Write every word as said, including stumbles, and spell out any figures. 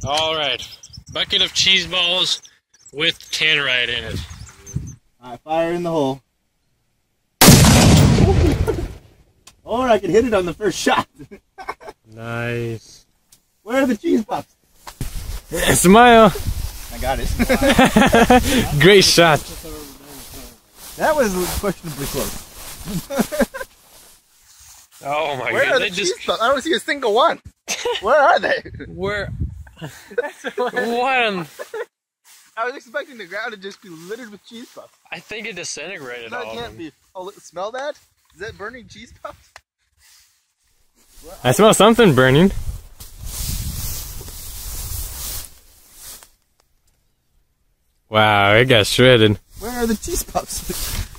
All right, bucket of cheese balls with tannerite in it. All right, fire in the hole. Or I could hit it on the first shot. Nice. Where are the cheese puffs? Smile. I got it. Great shot. That was questionably close. Oh my Where god! are They the just cheese puffs? I don't see a single one. Where are they? where one. I was expecting the ground to just be littered with cheese puffs. I think it disintegrated That all of can't them. be. Oh, look, smell that? Is that burning cheese puffs? I smell something burning. Wow, it got shredded. Where are the cheese puffs?